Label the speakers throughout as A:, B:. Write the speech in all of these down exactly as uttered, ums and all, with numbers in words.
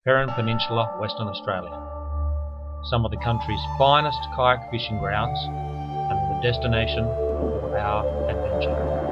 A: Peron Peninsula, Western Australia. Some of the country's finest kayak fishing grounds and the destination for our adventure.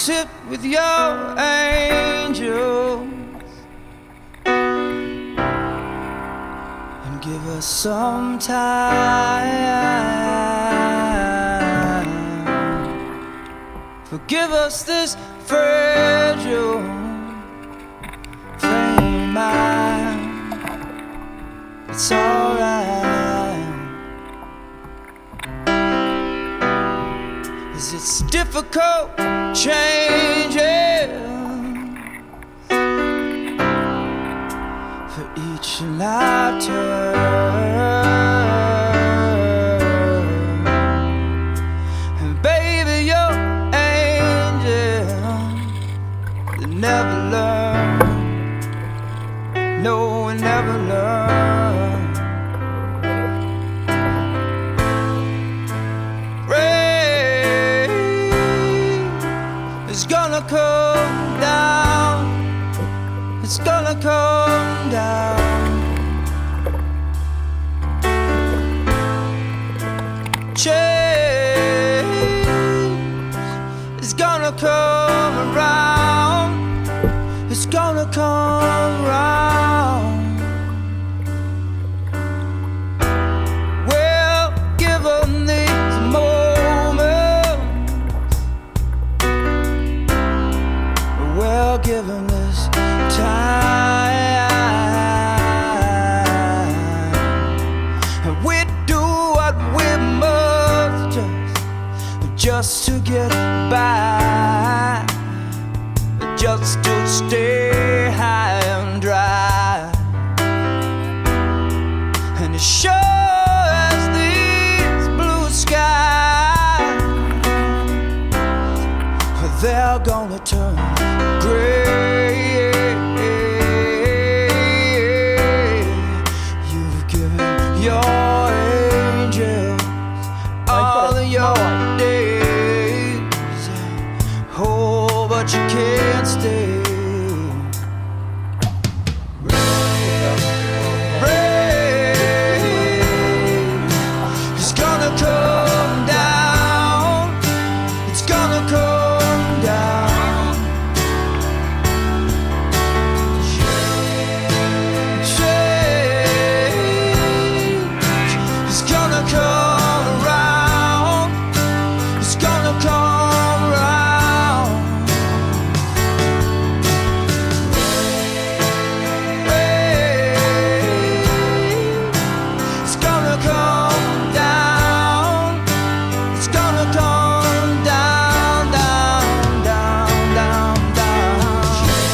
B: sit with your angels and give us some time. Forgive us this fragile frame of mind. It's alright, 'cause it's difficult changing for each lifetime. And baby, you're angel that never learn. No, we never learn. Rain is gonna come down. It's gonna come down. Change is gonna come around. It's gonna come around. Well, given these moments, well, given this time, we do what we must just, just to get by, just to stay high and dry. And as sure as these blue skies, they're gonna turn gray. You've given your angels all of your days. Oh, but you can't stay. Rain is gonna come down. It's gonna come down. Change is gonna come around. It's gonna come around. It's gonna come down. It's gonna come down, down, down, down, down.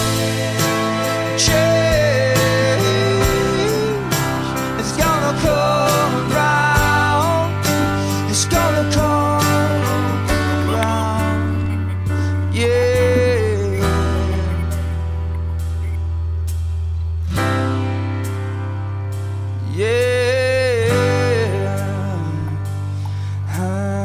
B: Change is gonna come around. It's gonna come around. Yeah. Yeah. Ah.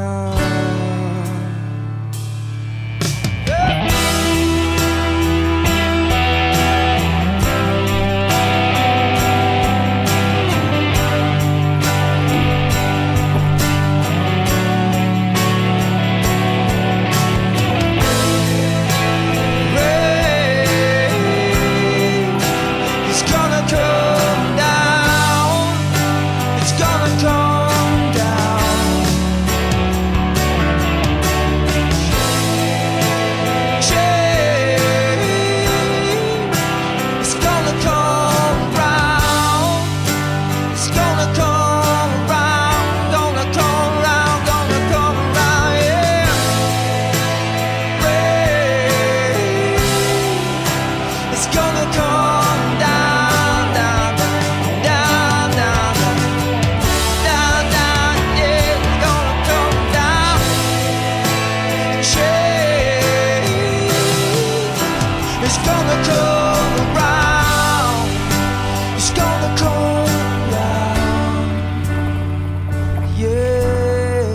B: Rain is gonna come down. It's gonna come down. Change is gonna come around. It's gonna come around. Gonna come around. Gonna come around. Yeah. Rain it's gonna come down, down, down, down, down, down, yeah, it's gonna come down. Change it's gonna come around. It's gonna come around. Yeah.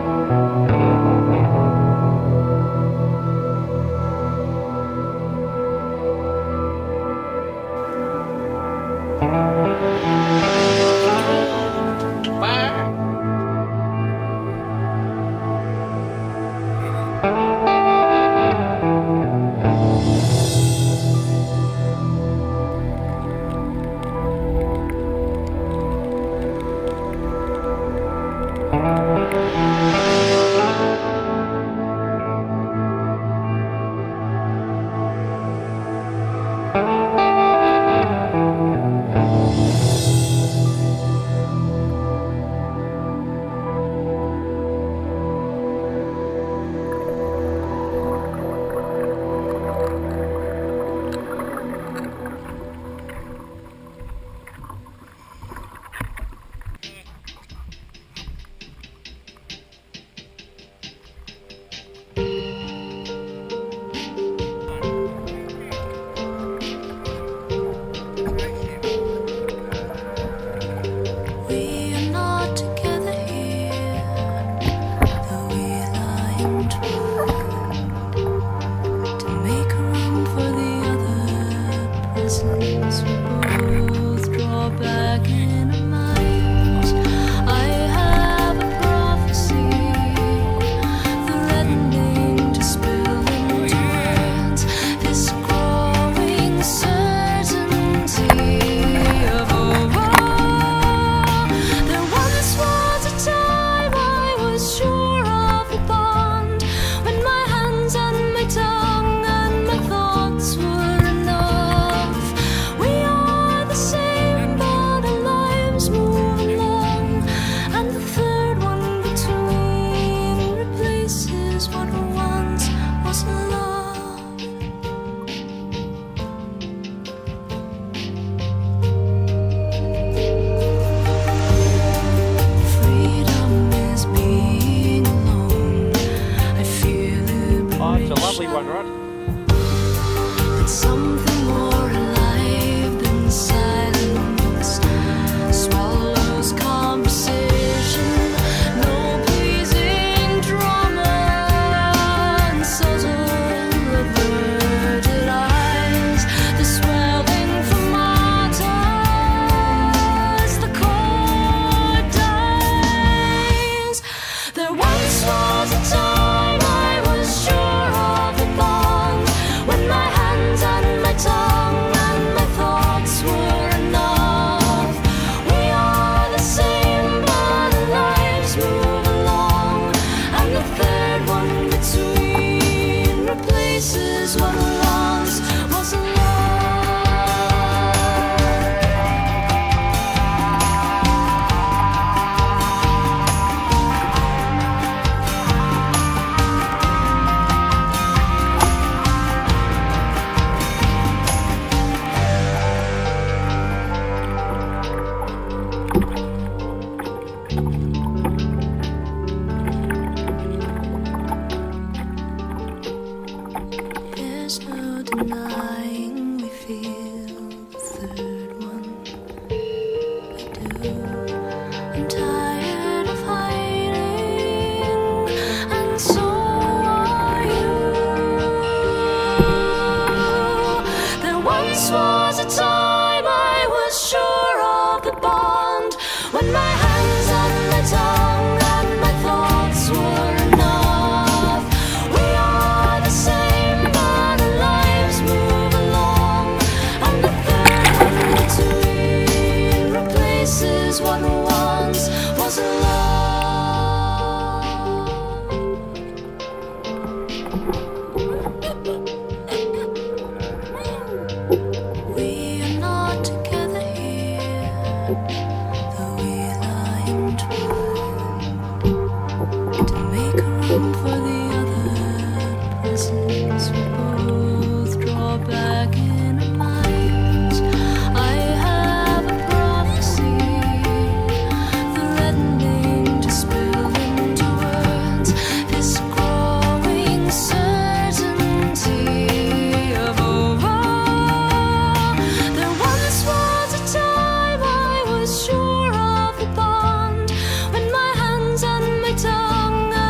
C: Tongue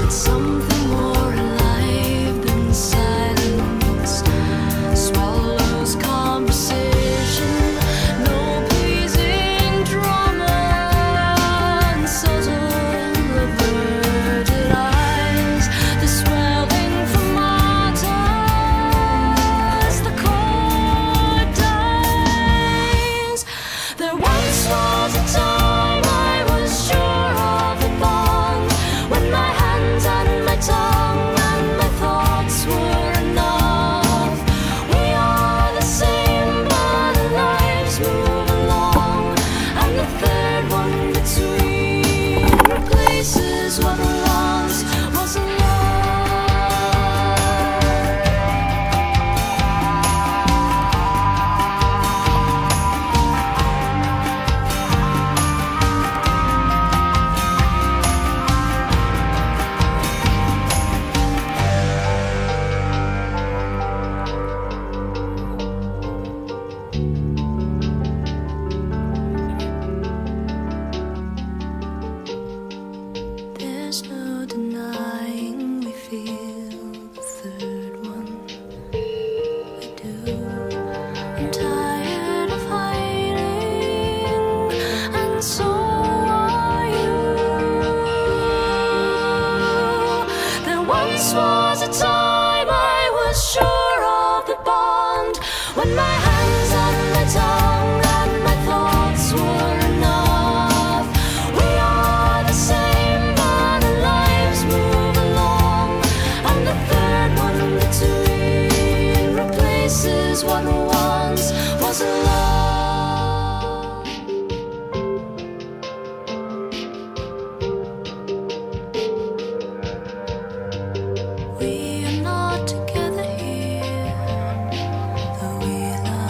C: We are not together here, though we love.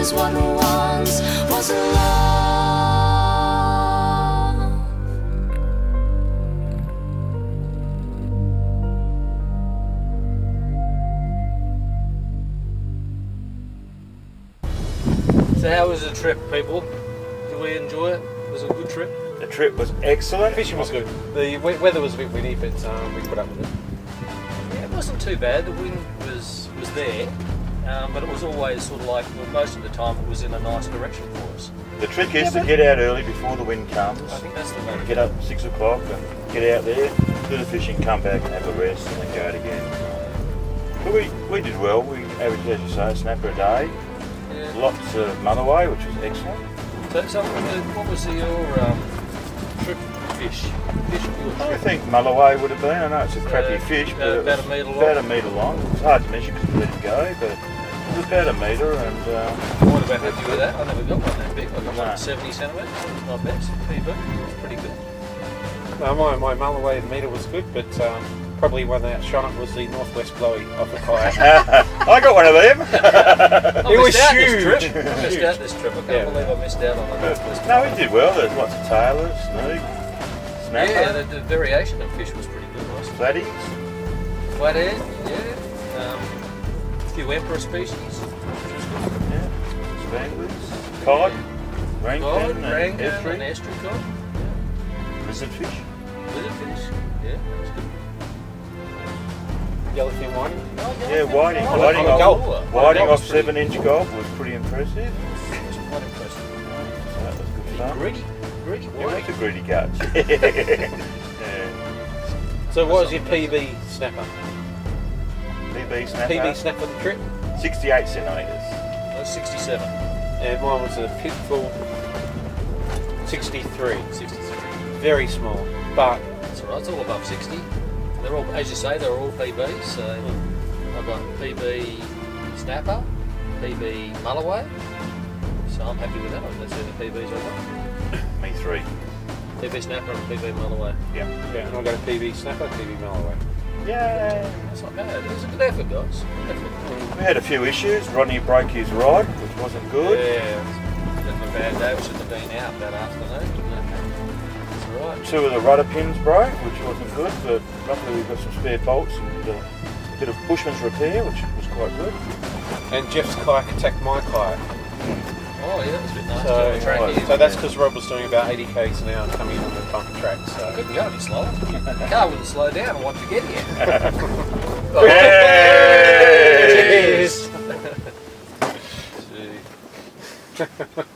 C: is what once was love.
D: So how was the trip, people? Did we enjoy it? Was it a good trip?
E: The trip was excellent.
D: Fishing was good. The we- weather was a bit windy, but um, we put up with it. Yeah, it wasn't too bad. The wind was was there, um, but it was always sort of like, well, most of the time it was in a nice direction for us.
E: The trick
D: Yeah,
E: is to
D: but-
E: get out early before the wind comes.
D: I think that's the way to
E: Get up at six o'clock and get out there, do the fishing, come back and have a rest and then go out again. But we, we did well. We averaged, as you say, a snapper a day.
D: Yeah.
E: Lots of Mulloway, which was excellent.
D: So, so what was your um, trip fish? Fish of your
E: I
D: trip?
E: think Mulloway would have been. I know it's a crappy
D: Uh,
E: fish,
D: about-
E: but it
D: about
E: was
D: a metre long?
E: About a metre long. It's hard to measure because we let it go, but it was about a metre. And uh,
D: What about happy with that? I never got one that big. I got
E: No.
D: one seventy centimetres. That was my best. P B. It was pretty good.
F: No, my, my Mulloway metre was good, but um, probably one that outshone it was the Northwest Blowy off the kayak.
E: I got one of them.
D: I
F: It was
D: missed out
F: huge.
D: This trip. I missed
F: Huge.
D: out this trip. I can't
F: Yeah.
D: believe I missed out on the Northwest.
E: No, we did well. There's lots of tailors, snook, snapper,
D: Yeah, the, the variation of fish was pretty good, wasn't it?
E: flatties.
D: Flathead, yeah. Um, a few emperor species, which was good.
E: Yeah, spanglers, cod, rainkin,
D: Cod,
E: and
D: rankin, and
E: estuary,
D: estuary cod.
E: lizard fish.
D: Lizard fish, yeah, that was good.
F: Yellowfin whiting.
E: Yeah, whiting,
D: Oh,
E: whiting
D: on a
E: off,
D: gobbler.
E: whiting
D: That was
E: off
D: pretty-
E: seven inch gob was pretty impressive.
D: It was quite impressive.
E: So that was good fun.
D: Greedy, greedy
E: Yeah,
D: whiting.
E: that's a greedy catch. yeah.
F: So what was your P B snapper?
E: P B snapper.
F: P B snapper the trip?
E: sixty-eight centimetres.
D: That's sixty-seven.
F: And mine was a Pitfall sixty-three.
D: sixty-three.
F: Very small, but
D: That's all right, it's all above sixty. They're all, as you say, they're all P Bs. So I've got P B Snapper, P B Mulloway. So I'm happy with that. That's the P Bs I got.
E: Me three.
D: P B Snapper and P B Mulloway.
E: Yeah.
F: yeah, and I got a P B snapper, P B Mulloway.
E: Yay!
D: That's not bad. It was a good effort, guys. Good effort.
E: We had a few issues. Rodney broke his rod, which wasn't good.
D: Yeah, it's a bad day. We shouldn't have been out that afternoon. It's all right.
E: Two of the rudder pins broke, which wasn't good, but luckily we've got some spare bolts and uh, a bit of bushman's repair, which was quite good.
F: And Jeff's kayak attacked my kayak.
D: Oh yeah, that was a bit nice.
F: So,
D: Doing the track
E: right,
D: here.
F: so that's because Rob was doing about eighty k's an hour coming on the bumpy track.
D: I
F: So
D: couldn't go any slower. The car wouldn't slow down once you get here.
E: Cheers!
D: Gee.